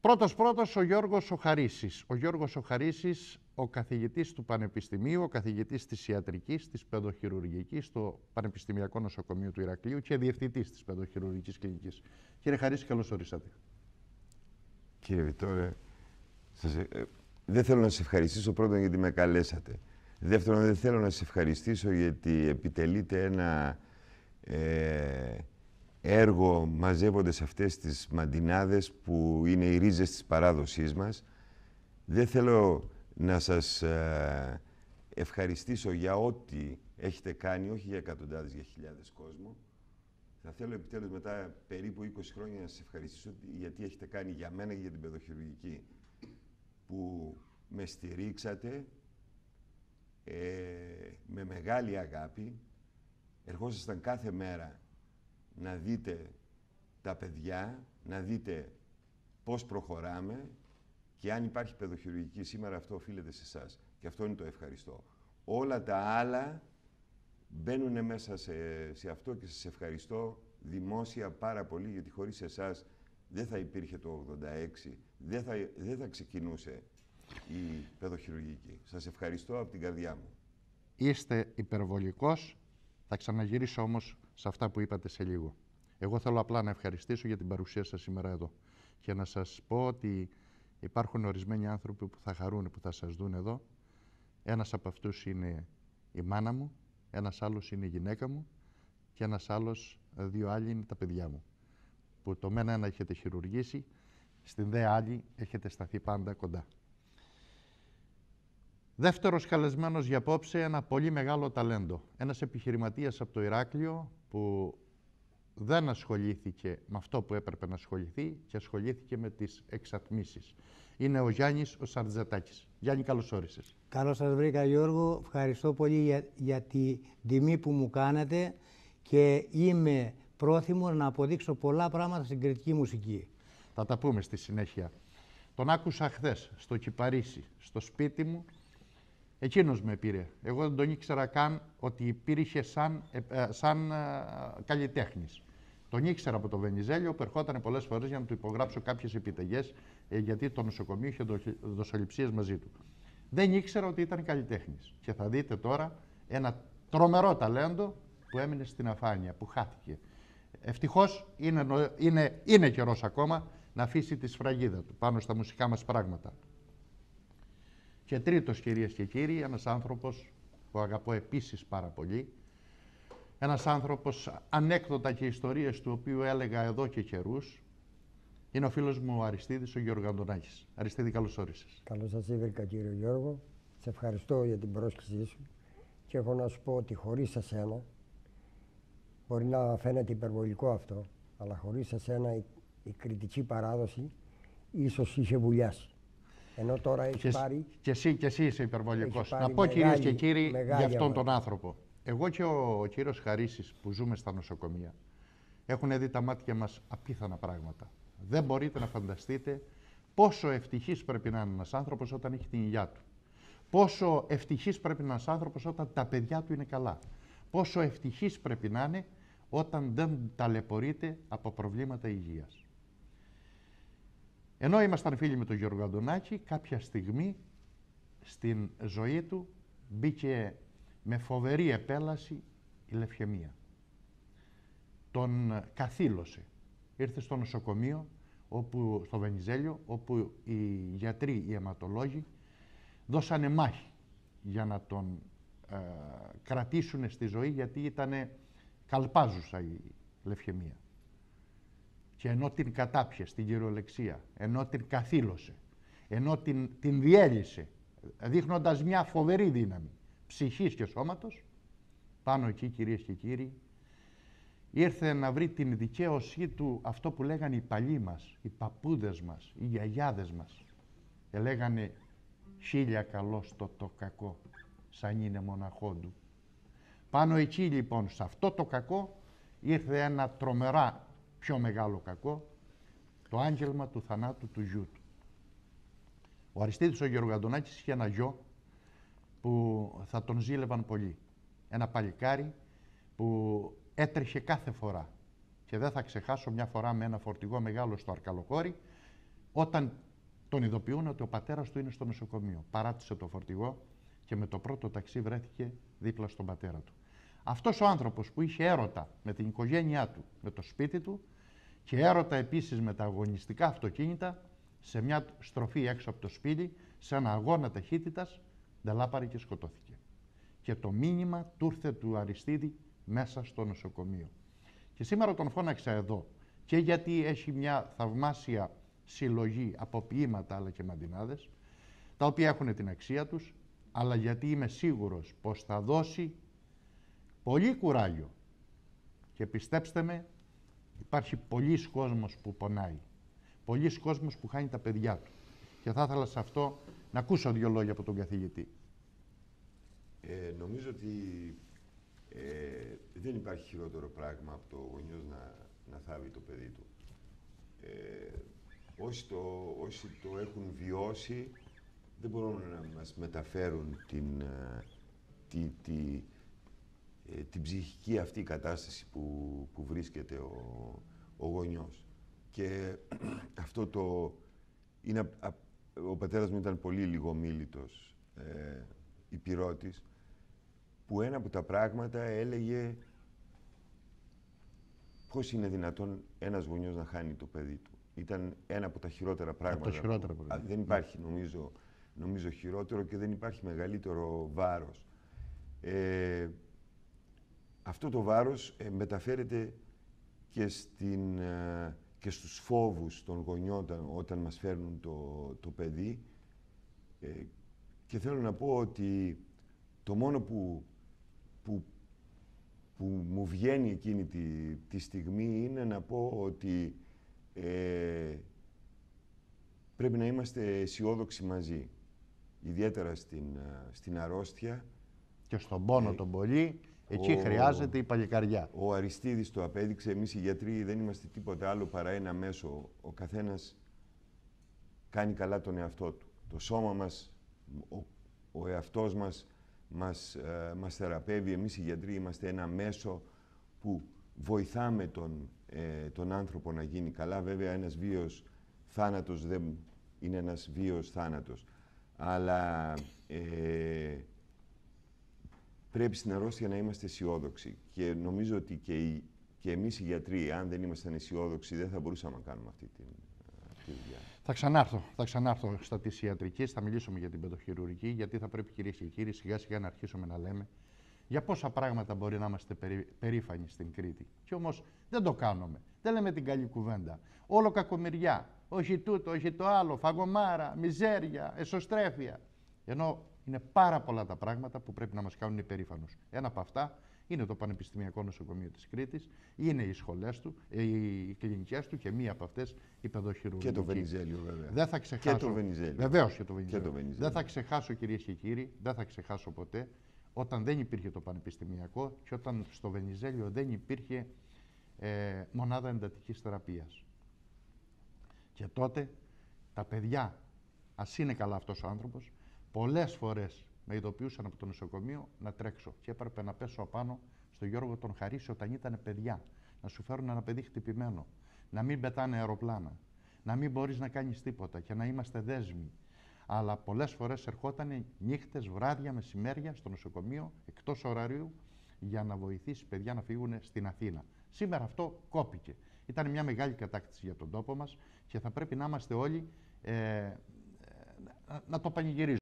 Πρώτος ο Γιώργος ο Χαρίσης. Ο Γιώργος ο Χαρίσης, ο καθηγητής του Πανεπιστημίου, ο καθηγητής της ιατρικής, της παιδοχειρουργικής, στο Πανεπιστημιακό Νοσοκομείο του Ηρακλείου και διευθυντής της παιδοχειρουργικής κλινικής. Κύριε Χαρίση, καλώς ορίσατε. Κύριε Βιτόρε, δεν θέλω να σας ευχαριστήσω πρώτον γιατί με καλέσατε. Δεύτερον, δεν θέλω να σας ευχαριστήσω γιατί επιτελείτε ένα έργο μαζεύοντας αυτές τις μαντινάδες που είναι οι ρίζες της παράδοσής μας. Δεν θέλω να σας ευχαριστήσω για ό,τι έχετε κάνει, όχι για εκατοντάδες, για χιλιάδες κόσμο. Θα θέλω επιτέλους μετά περίπου 20 χρόνια να σας ευχαριστήσω γιατί έχετε κάνει για μένα και για την παιδοχειρουργική, που με στηρίξατε με μεγάλη αγάπη. Ερχόσασταν κάθε μέρα να δείτε τα παιδιά, να δείτε πώς προχωράμε και αν υπάρχει παιδοχειρουργική σήμερα, αυτό οφείλεται σε εσάς. Και αυτό είναι το ευχαριστώ. Όλα τα άλλα μπαίνουν μέσα σε αυτό και σας ευχαριστώ δημόσια πάρα πολύ, γιατί χωρίς εσάς δεν θα υπήρχε το 86, δεν θα ξεκινούσε η παιδοχειρουργική. Σας ευχαριστώ από την καρδιά μου. Είστε υπερβολικός. Θα ξαναγυρίσω όμως σε αυτά που είπατε σε λίγο. Εγώ θέλω απλά να ευχαριστήσω για την παρουσία σας σήμερα εδώ και να σας πω ότι υπάρχουν ορισμένοι άνθρωποι που θα χαρούν που θα σας δουν εδώ. Ένας από αυτούς είναι η μάνα μου, ένας άλλος είναι η γυναίκα μου και ένας άλλος, δύο άλλοι είναι τα παιδιά μου. Που το μένα ένα έχετε χειρουργήσει, στην δε άλλη έχετε σταθεί πάντα κοντά. Δεύτερος καλεσμένος για απόψε, ένα πολύ μεγάλο ταλέντο. Ένας επιχειρηματίας από το Ηράκλειο που δεν ασχολήθηκε με αυτό που έπρεπε να ασχοληθεί και ασχολήθηκε με τις εξατμίσεις. Είναι ο Γιάννης ο Σαρτζετάκης. Γιάννη, καλώς όρισες. Καλώς σας βρήκα, Γιώργο. Ευχαριστώ πολύ για τη τιμή που μου κάνετε και είμαι πρόθυμος να αποδείξω πολλά πράγματα στην κριτική μουσική. Θα τα πούμε στη συνέχεια. Τον άκουσα χθες στο Κυπαρίσι, στο σπίτι μου. Εκείνος με πήρε. Εγώ δεν τον ήξερα καν ότι υπήρχε σαν καλλιτέχνης. Τον ήξερα από το Βενιζέλιο που ερχόταν πολλές φορές για να του υπογράψω κάποιες επιταγές γιατί το νοσοκομείο είχε δοσοληψίες μαζί του. Δεν ήξερα ότι ήταν καλλιτέχνης. Και θα δείτε τώρα ένα τρομερό ταλέντο που έμεινε στην αφάνεια, που χάθηκε. Ευτυχώς είναι καιρός ακόμα να αφήσει τη σφραγίδα του πάνω στα μουσικά μας πράγματα. Και τρίτος, κυρίες και κύριοι, ένας άνθρωπος που αγαπώ επίσης πάρα πολύ. Ένας άνθρωπος, ανέκδοτα και ιστορίες του οποίου έλεγα εδώ και καιρούς, είναι ο φίλος μου ο Αριστίδης, ο Γιώργος Αντωνάκης. Αριστίδη, καλώς όρισες. Καλώς σας βρήκα, κύριε Γιώργο. Σε ευχαριστώ για την πρόσκλησή σου και έχω να σου πω ότι χωρίς εσένα, μπορεί να φαίνεται υπερβολικό αυτό, αλλά χωρίς εσένα η κριτική παράδοση ίσως είχε βουλιάσει. Ενώ τώρα έχει πάρει... Και εσύ είσαι υπερβολικός. Να πω, κυρίες και κύριοι, για αυτόν τον άνθρωπο. Εγώ και ο κύριος Χαρίσης που ζούμε στα νοσοκομεία έχουν δει τα μάτια μας απίθανα πράγματα. Δεν μπορείτε να φανταστείτε πόσο ευτυχής πρέπει να είναι ένας άνθρωπος όταν έχει την υγειά του. Πόσο ευτυχής πρέπει να είναι ένας άνθρωπος όταν τα παιδιά του είναι καλά. Πόσο ευτυχής πρέπει να είναι όταν δεν ταλαιπωρείται από προβλήματα υγείας. Ενώ ήμασταν φίλοι με τον Γιώργο Αντωνάκη, κάποια στιγμή στην ζωή του μπήκε με φοβερή επέλαση η λευχαιμία. Τον καθήλωσε. Ήρθε στο νοσοκομείο, στο Βενιζέλιο, όπου οι γιατροί, οι αιματολόγοι, δώσανε μάχη για να τον κρατήσουν στη ζωή, γιατί ήταν καλπάζουσα η λευχαιμία. Και ενώ την κατάπιε στην κυριολεξία, ενώ την καθήλωσε, ενώ την διέλυσε, δείχνοντας μια φοβερή δύναμη ψυχής και σώματος, πάνω εκεί, κυρίες και κύριοι, ήρθε να βρει την δικαίωσή του αυτό που λέγανε οι παλιοί μας, οι παππούδες μας, οι γιαγιάδες μας. Λέγανε «Χίλια καλός το κακό, σαν είναι μοναχόντου». Πάνω εκεί λοιπόν, σε αυτό το κακό, ήρθε ένα τρομερά πιο μεγάλο κακό, το άγγελμα του θανάτου του γιού του. Ο Αριστίδης ο Γεωργαντονάκης είχε ένα γιο που θα τον ζήλευαν πολύ. Ένα παλικάρι που έτρεχε κάθε φορά. Και δεν θα ξεχάσω μια φορά με ένα φορτηγό μεγάλο στο Αρκαλοχώρι, όταν τον ειδοποιούν ότι ο πατέρας του είναι στο νοσοκομείο. Παράτησε το φορτηγό και με το πρώτο ταξί βρέθηκε δίπλα στον πατέρα του. Αυτός ο άνθρωπος που είχε έρωτα με την οικογένειά του, με το σπίτι του και έρωτα επίσης με τα αγωνιστικά αυτοκίνητα, σε μια στροφή έξω από το σπίτι, σε ένα αγώνα ταχύτητας, νταλάπαρε και σκοτώθηκε. Και το μήνυμα του ήρθε του Αριστίδη μέσα στο νοσοκομείο. Και σήμερα τον φώναξα εδώ και γιατί έχει μια θαυμάσια συλλογή από ποίηματα αλλά και μαντινάδες, τα οποία έχουν την αξία τους, αλλά γιατί είμαι σίγουρος πως θα δώσει πολύ κουράγιο. Και πιστέψτε με, υπάρχει πολλής κόσμος που πονάει, πολλής κόσμος που χάνει τα παιδιά του. Και θα ήθελα σε αυτό να ακούσω 2 λόγια από τον καθηγητή. Νομίζω ότι δεν υπάρχει χειρότερο πράγμα από το γονιός να θάβει το παιδί του. Όσοι το έχουν βιώσει, δεν μπορούν να μας μεταφέρουν την ψυχική αυτή κατάσταση που βρίσκεται ο γονιός. Και αυτό είναι... Ο πατέρας μου ήταν πολύ λιγομίλητος υπηρώτης, που ένα από τα πράγματα έλεγε πώς είναι δυνατόν ένας γονιός να χάνει το παιδί του. Ήταν ένα από τα χειρότερα πράγματα. Δεν υπάρχει νομίζω χειρότερο και δεν υπάρχει μεγαλύτερο βάρος. Αυτό το βάρος μεταφέρεται και στους φόβους των γονιών όταν μας φέρνουν το παιδί. Και θέλω να πω ότι το μόνο που μου βγαίνει εκείνη τη στιγμή είναι να πω ότι πρέπει να είμαστε αισιόδοξοι μαζί. Ιδιαίτερα στην αρρώστια. Και στον πόνο τον πολύ, εκεί χρειάζεται η παλικαριά. Ο Αριστίδης το απέδειξε. Εμείς οι γιατροί δεν είμαστε τίποτα άλλο παρά ένα μέσο. Ο καθένας κάνει καλά τον εαυτό του. Το σώμα μας, ο εαυτός μας θεραπεύει. Εμείς οι γιατροί είμαστε ένα μέσο που βοηθάμε τον άνθρωπο να γίνει καλά. Βέβαια, ένας βίος θάνατος δεν είναι ένας βίος θάνατος. Αλλά πρέπει στην αρρώστια να είμαστε αισιόδοξοι. Και νομίζω ότι και εμείς οι γιατροί, αν δεν ήμασταν αισιόδοξοι, δεν θα μπορούσαμε να κάνουμε αυτή τη δουλειά. Θα ξανάρθω στα της ιατρικής, θα μιλήσουμε για την παιδοχειρουργική, γιατί θα πρέπει, κυρίες και κύριοι, σιγά σιγά να αρχίσουμε να λέμε για πόσα πράγματα μπορεί να είμαστε περήφανοι στην Κρήτη. Και όμως δεν το κάνουμε. Δεν λέμε την καλή κουβέντα. Όλο κακομοιριά. Όχι τούτο, όχι το άλλο. Φαγωμάρα, μιζέρια, εσωστρέφεια. Ενώ είναι πάρα πολλά τα πράγματα που πρέπει να μας κάνουν υπερήφανους. Ένα από αυτά είναι το Πανεπιστημιακό Νοσοκομείο της Κρήτης, είναι οι σχολές του, οι κλινικές του και μία από αυτές η παιδοχειρουργική. Και το Βενιζέλιο, βέβαια. Δεν θα ξεχάσω. Και το Βενιζέλιο. Βεβαίως και το Βενιζέλιο. Δεν θα ξεχάσω, κυρίες και κύριοι, δεν θα ξεχάσω ποτέ όταν δεν υπήρχε το Πανεπιστημιακό και όταν στο Βενιζέλιο δεν υπήρχε μονάδα εντατικής θεραπείας. Και τότε τα παιδιά, ας είναι καλά αυτός ο άνθρωπος, πολλές φορές με ειδοποιούσαν από το νοσοκομείο να τρέξω και έπρεπε να πέσω απάνω στο Γιώργο τον Χαρίση όταν ήταν παιδιά. Να σου φέρουν ένα παιδί χτυπημένο, να μην πετάνε αεροπλάνα, να μην μπορείς να κάνεις τίποτα και να είμαστε δέσμοι. Αλλά πολλές φορές ερχόταν νύχτες, βράδια, μεσημέρια στο νοσοκομείο, εκτός ωραρίου, για να βοηθήσει παιδιά να φύγουν στην Αθήνα. Σήμερα αυτό κόπηκε. Ήταν μια μεγάλη κατάκτηση για τον τόπο μας και θα πρέπει να είμαστε όλοι να το πανηγυρίζουμε.